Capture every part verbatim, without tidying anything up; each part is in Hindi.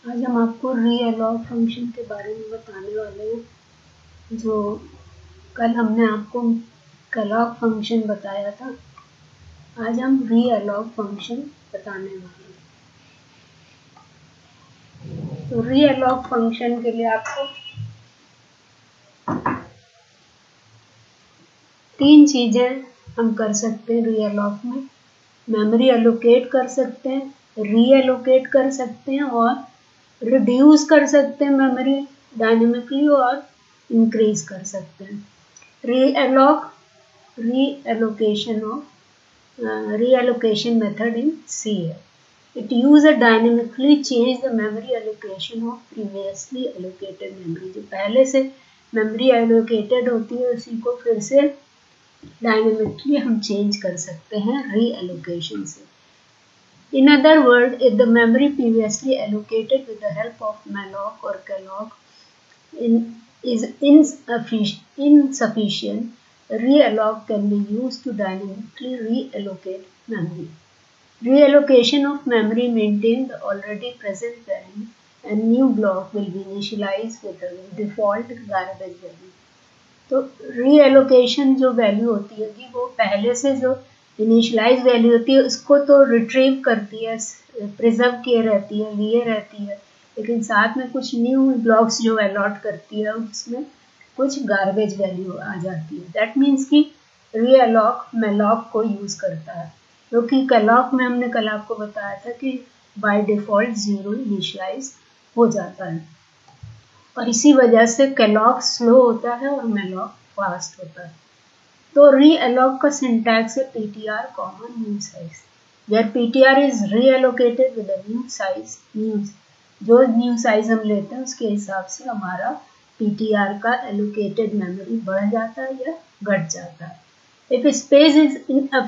आज हम आपको रीअलॉग फंक्शन के बारे में बताने वाले हैं। जो कल हमने आपको कलॉग फंक्शन बताया था, आज हम रीअलॉग फंक्शन बताने वाले हैं। तो रीअलॉग फंक्शन के लिए आपको तीन चीजें हम कर सकते हैं रीअलॉग में। मेमोरी एलोकेट कर सकते हैं, रीएलोकेट कर सकते हैं और रिड्यूस कर सकते हैं मेमोरी डायनेमिकली और इंक्रीज कर सकते हैं। Realloc reallocation of reallocation method in C है। It use a dynamically change the memory allocation of previously allocated memory। जो पहले से मेमोरी एलोकेटेड होती है उसी को फिर से डायनेमिकली हम चेंज कर सकते हैं रीएलोकेशन से। In other words, if the memory previously allocated with the help of malloc or calloc in, is insufficient, insufficient, reallog can be used to dynamically reallocate memory. Reallocation of memory maintains the already present value and new block will be initialized with the default garbage value. तो रीएलोकेशन जो वैल्यू होती है वो पहले से जो इनिशियलाइज वैल्यू होती है उसको तो रिट्रीव करती है, प्रिजर्व किए रहती है, लिए रहती है, लेकिन साथ में कुछ न्यू ब्लॉक्स जो अलॉट करती है उसमें कुछ गार्बेज वैल्यू आ जाती है। दैट मीन्स कि रीअलॉक मेलॉक को यूज करता है, क्योंकि कैलॉक में हमने कल आपको बताया था कि बाय डिफॉल्ट जीरो इनिशियलाइज हो जाता है और इसी वजह से कैलॉक स्लो होता है और मेलॉक फास्ट होता है। तो रीअलॉक का सिंटैक्स है PTR comma new size, where PTR is reallocated with a new size. New जो न्यू साइज हम लेते हैं उसके हिसाब से हमारा पीटीआर का एलोकेटेड मेमोरी बढ़ जाता है या घट जाता है। If space is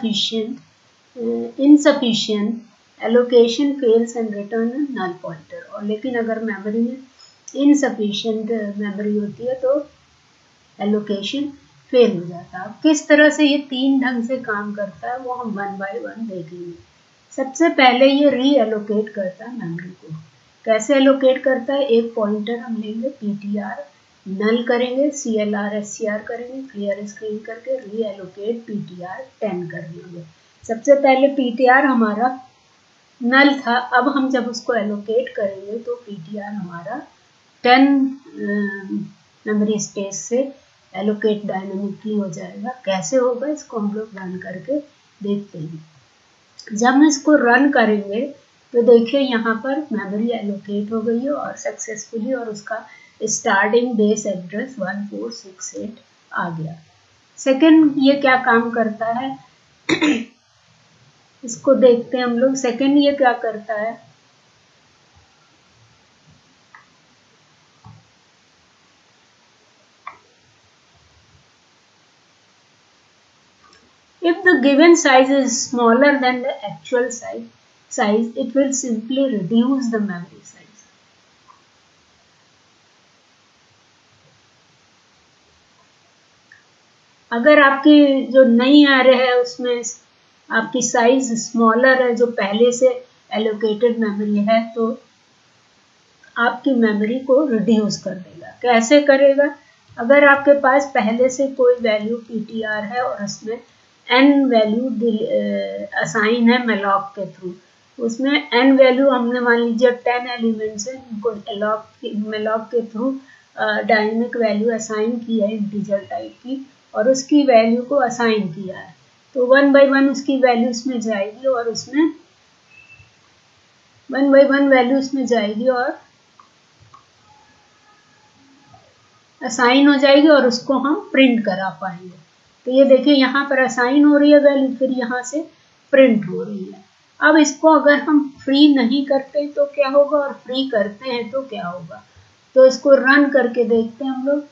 inefficient insufficient allocation fails and return null pointer. और लेकिन अगर मेमोरी में इनसफिशिएंट मेमोरी होती है तो एलोकेशन फेल हो जाता है। अब किस तरह से ये तीन ढंग से काम करता है वो हम वन बाय वन देखेंगे। सबसे पहले ये रीएलोकेट करता है मेमोरी को। कैसे एलोकेट करता है? एक पॉइंटर हम लेंगे पीटीआर, नल करेंगे, सीएलआर एससीआर करेंगे, क्लियर स्क्रीन करके रीएलोकेट पीटीआर टेन कर लेंगे। सबसे पहले पीटीआर हमारा नल था, अब हम जब उसको एलोकेट करेंगे तो पीटीआर हमारा टेन मेमोरी स्पेस से एलोकेट डायनेमिकली हो जाएगा। कैसे होगा इसको हम लोग रन करके देखते हैं। जब हम इसको रन करेंगे तो देखिए यहाँ पर मेमोरी एलोकेट हो गई है और सक्सेसफुली, और उसका starting base address one four six eight आ गया। सेकेंड ये क्या काम करता है इसको देखते हैं हम लोग। सेकेंड ये क्या करता है, if the given size is smaller than the actual size, size it will simply reduce the memory size. अगर आपकी जो नई एरे है उसमें आपकी साइज स्मॉलर है, जो पहले से एलोकेटेड मेमोरी है, तो आपकी मेमोरी को रिड्यूस कर देगा। कैसे करेगा? अगर आपके पास पहले से कोई वैल्यू पीटीआर है और उसमें एन वैल्यू असाइन है मेलॉक के थ्रू, उसमें एन वैल्यू हमने मान लीजिए टेन एलिमेंट्स है, उनको मेलॉक के थ्रू डायनेमिक वैल्यू असाइन की है इंटीजर टाइप की, और उसकी वैल्यू को असाइन किया है, तो वन बाय वन उसकी वैल्यू उसमें जाएगी और उसमें वन बाय वन वैल्यू उसमें जाएगी और असाइन हो जाएगी और उसको हम प्रिंट करा पाएंगे। तो ये देखिए यहाँ पर असाइन हो रही है वैल्यू, फिर यहाँ से प्रिंट हो रही है। अब इसको अगर हम फ्री नहीं करते तो क्या होगा और फ्री करते हैं तो क्या होगा, तो इसको रन करके देखते हैं हम लोग।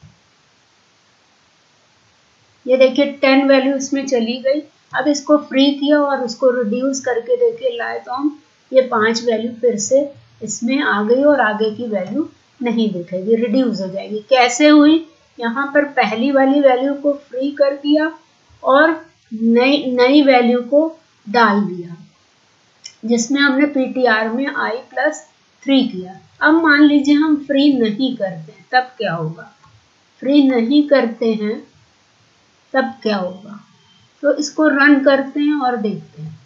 ये देखिए टेन वैल्यू इसमें चली गई। अब इसको फ्री किया और उसको रिड्यूस करके देखिए लाए तो हम ये पांच वैल्यू फिर से इसमें आ गई और आगे की वैल्यू नहीं दिखेगी, रिड्यूस हो जाएगी। कैसे हुई? यहाँ पर पहली वाली वैल्यू को फ्री कर दिया और नई नई वैल्यू को डाल दिया, जिसमें हमने पीटीआर में आई प्लस थ्री किया। अब मान लीजिए हम फ्री नहीं करते हैं, तब क्या होगा? फ्री नहीं करते हैं तब क्या होगा? तो इसको रन करते हैं और देखते हैं।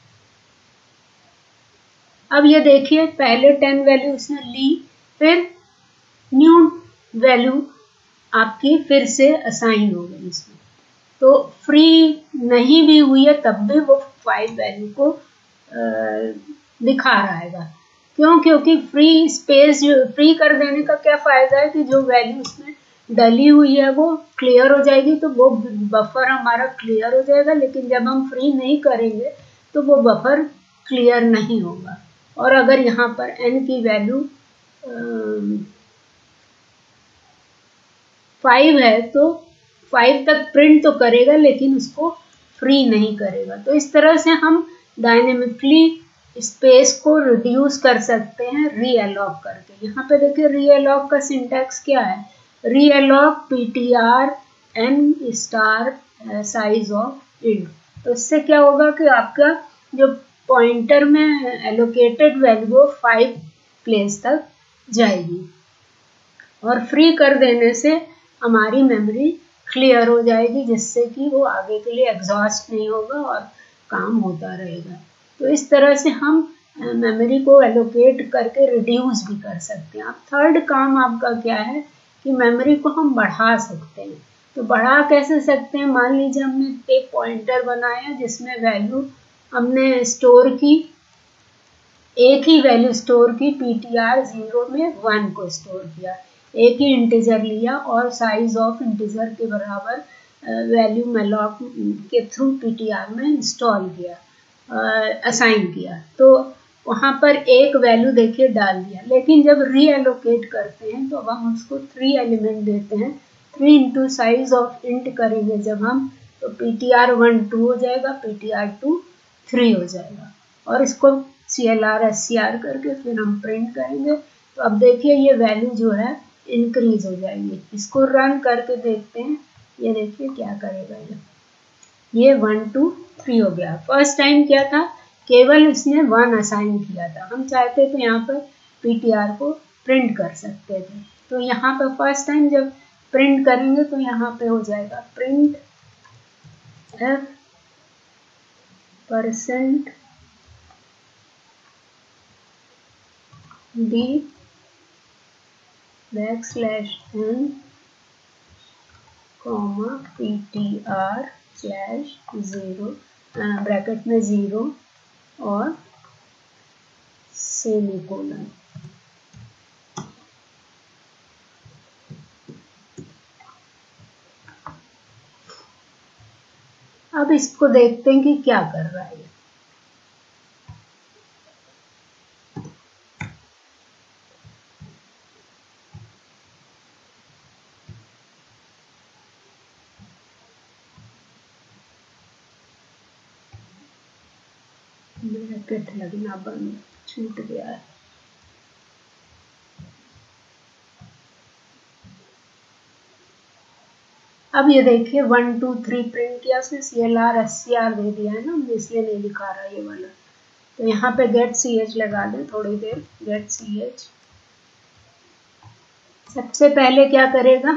अब ये देखिए, पहले टेन वैल्यू उसने ली, फिर न्यू वैल्यू आपकी फिर से असाइन हो गई इसमें। तो फ्री नहीं भी हुई है तब भी वो फाइव वैल्यू को आ, दिखा रहा है। क्यों? क्योंकि फ्री स्पेस फ्री कर देने का क्या फायदा है कि जो वैल्यू उसमें डली हुई है वो क्लियर हो जाएगी, तो वो बफर हमारा क्लियर हो जाएगा। लेकिन जब हम फ्री नहीं करेंगे तो वो बफर क्लियर नहीं होगा। और अगर यहाँ पर n की वैल्यू फाइव है तो फाइव तक प्रिंट तो करेगा लेकिन उसको फ्री नहीं करेगा। तो इस तरह से हम डायनेमिकली स्पेस को रिड्यूस कर सकते हैं रीअलॉक करके। यहाँ पे देखिए रीअलॉक का सिंटैक्स क्या है? Realloc P T R N star size of int. तो इससे क्या होगा कि आपका जो पॉइंटर में एलोकेटेड वैल्यू फाइव प्लेस तक जाएगी, और फ्री कर देने से हमारी मेमोरी क्लियर हो जाएगी, जिससे कि वो आगे के लिए एग्जॉस्ट नहीं होगा और काम होता रहेगा। तो इस तरह से हम मेमोरी को एलोकेट करके रिड्यूस भी कर सकते हैं। अब थर्ड काम आपका क्या है कि मेमोरी को हम बढ़ा सकते हैं। तो बढ़ा कैसे सकते हैं? मान लीजिए हमने एक पॉइंटर बनाया जिसमें वैल्यू हमने स्टोर की, एक ही वैल्यू स्टोर की, पी टी आर जीरो में वन को स्टोर किया, एक ही इंटीजर लिया और साइज ऑफ इंटीजर के बराबर वैल्यू मेलॉक के थ्रू पी टी आर में इंस्टॉल किया, असाइन किया। तो वहाँ पर एक वैल्यू देखिए डाल दिया। लेकिन जब रीएलोकेट करते हैं तो अब हम उसको थ्री एलिमेंट देते हैं, three into size of int करेंगे जब हम, तो P T R one two हो जाएगा, P T R two three हो जाएगा। और इसको C L R S C R करके फिर हम प्रिंट करेंगे। तो अब देखिए ये वैल्यू जो है इंक्रीज हो जाएगी। इसको रन करके देखते हैं, ये देखिए क्या करेगा ये ये वन टू थ्री हो गया। फर्स्ट टाइम क्या था, केवल इसने वन असाइन किया था। हम चाहते थे यहाँ पर पी टी आर को प्रिंट कर सकते थे। तो यहाँ पर फर्स्ट टाइम जब प्रिंट करेंगे तो यहाँ पे हो जाएगा print F percent D back slash N comma P T R slash zero bracket में ज़ीरो और सेमीकोलन। अब इसको देखते हैं कि क्या कर रहा है। ब्रैकेट लगना बंद छूट गया है। अब ये देखिए वन टू थ्री प्रिंट किया, उसने C L R S C R दे दिया है ना, इसलिए नहीं दिखा रहा ये वाला। तो यहाँ पे गेट सी एच लगा दें थोड़ी देर, गेट सी एच। सबसे पहले क्या करेगा,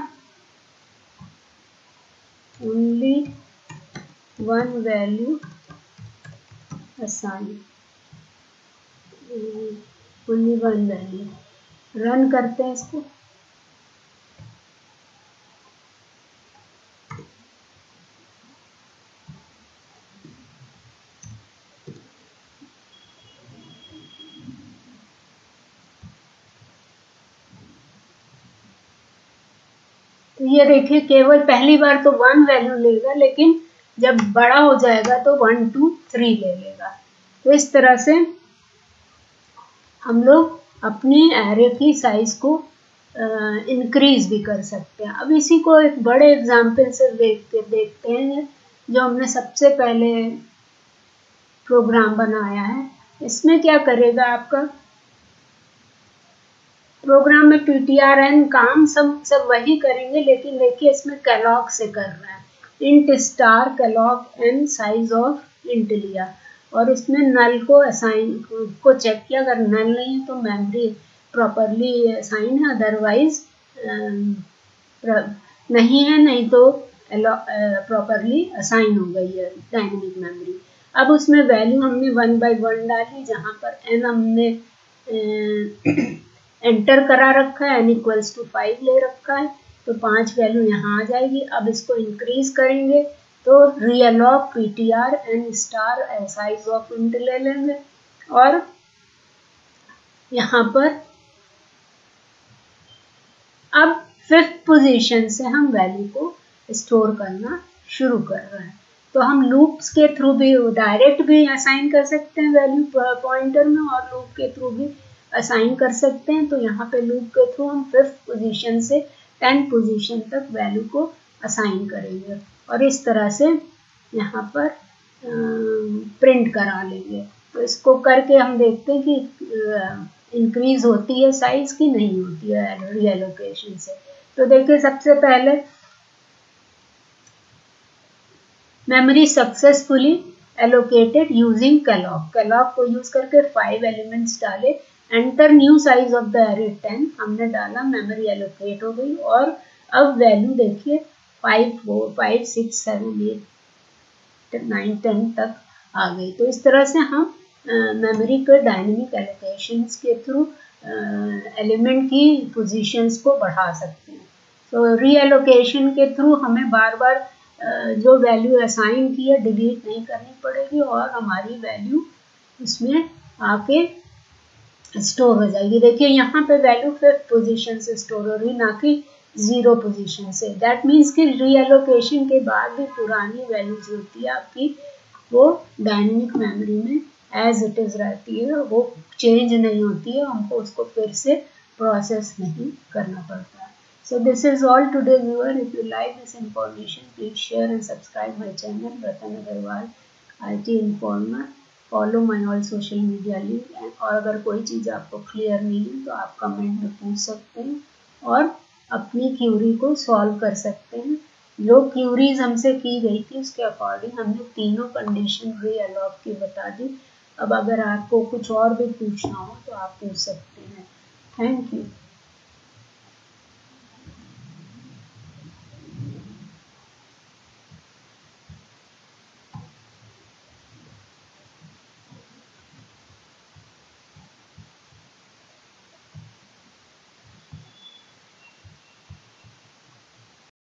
only one value assign, only one value. Run करते हैं इसको। तो ये देखिए केवल पहली बार तो वन वैल्यू लेगा, लेकिन जब बड़ा हो जाएगा तो वन टू थ्री ले लेगा। तो इस तरह से हम लोग अपनी एरे की साइज को इंक्रीज भी कर सकते हैं। अब इसी को एक बड़े एग्जाम्पल से देखते देखते हैं, जो हमने सबसे पहले प्रोग्राम बनाया है। इसमें क्या करेगा, आपका प्रोग्राम में पी टी आर एन काम सब सब वही करेंगे, लेकिन देखिए इसमें कैलॉग से कर रहा है। Int star calloc N size of int लिया और इसमें नल को असाइन को चेक किया, अगर नल नहीं है तो मेमोरी प्रॉपरली असाइन है, अदरवाइज नहीं है, नहीं तो प्रॉपरली असाइन हो गई है डायनेमिक मेमोरी। अब उसमें वैल्यू हमने वन बाय वन डाली, जहाँ पर एन हमने एंटर करा रखा है, एन इक्वल्स टू फाइव ले रखा है, तो पांच वैल्यू यहाँ आ जाएगी। अब इसको इंक्रीज करेंगे तो realloc of P T R N star size of int ले लेंगे, और यहाँ पर अब फिफ्थ पोजीशन से हम वैल्यू को स्टोर करना शुरू कर रहे हैं। तो हम लूप्स के थ्रू भी डायरेक्ट भी असाइन कर सकते हैं वैल्यू पॉइंटर में, और लूप के थ्रू भी असाइन कर सकते हैं। तो यहाँ पे लूप के थ्रू हम फिफ्थ पोजीशन से टेंथ पोजीशन तक वैल्यू को असाइन करेंगे, और इस तरह से यहाँ पर प्रिंट करा लेंगे। तो इसको करके हम देखते हैं कि इंक्रीज होती है साइज की नहीं होती है रीएलोकेशन से। तो देखिए, सबसे पहले memory successfully allocated using calloc. Calloc को यूज करके फाइव एलिमेंट्स डाले, enter new size of the array ten हमने डाला, मेमोरी एलोकेट हो गई, और अब वैल्यू देखिए five four five six seven eight nine ten तक आ गई। तो इस तरह से हम मेमोरी के डायनेमिक एलोकेशंस के थ्रू एलिमेंट की पोजीशंस को बढ़ा सकते हैं। तो रीएलोकेशन के थ्रू हमें बार बार uh, जो वैल्यू असाइन की है डिलीट नहीं करनी पड़ेगी, और हमारी वैल्यू उसमें आके स्टोर हो जाएगी। देखिए, यहाँ पे वैल्यू फिफ्थ पोजीशन से स्टोर हो रही, ना कि जीरो पोजीशन से। दैट मीन्स कि रीएलोकेशन के बाद भी पुरानी वैल्यू जो होती है आपकी, वो डायनेमिक मेमोरी में एज इट इज रहती है, वो चेंज नहीं होती है, हमको उसको फिर से प्रोसेस नहीं करना पड़ता है। So this is all today viewer. If you like this information, please share and subscribe my channel Ratan Agrawal I T informer. Follow my all social media link. और अगर कोई चीज़ आपको क्लियर नहीं है तो आप कमेंट में पूछ सकते हैं, और अपनी क्यूरी को सॉल्व कर सकते हैं। जो क्यूरीज हमसे की गई थी उसके अकॉर्डिंग हमने तीनों कंडीशन रीअलॉक की बता दी। अब अगर आपको कुछ और भी पूछना हो तो आप पूछ सकते हैं। Thank you.